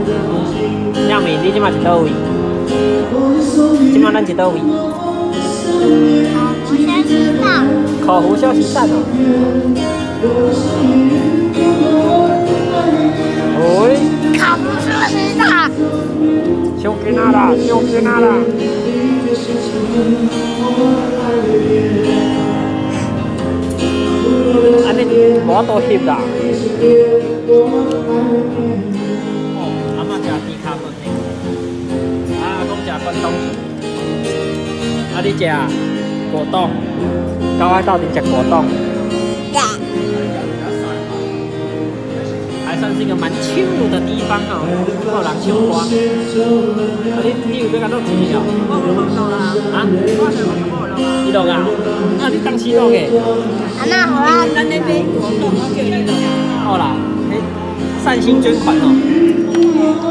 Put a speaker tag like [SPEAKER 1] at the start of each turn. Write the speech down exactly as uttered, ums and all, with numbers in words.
[SPEAKER 1] 亮明，你即马是倒位？即马咱是倒位？考湖休息站哦。喂。
[SPEAKER 2] 考湖休息站。
[SPEAKER 1] 上紧啊啦，上紧啊啦！安尼无多翕啦。哦，阿嬷食猪脚饭的，啊，讲食关东煮，啊，你食果冻，到我到底食果冻。还算是一个蛮 chill 的地方哦，有人唱歌。啊，你你有要甲录钱哦？我无录啦。啊？我是无录啊。你录啊？啊，你当时录嘅？
[SPEAKER 2] 啊，那好啦，咱那边果冻，我叫你录。
[SPEAKER 1] 好啦，诶，善心捐款哦。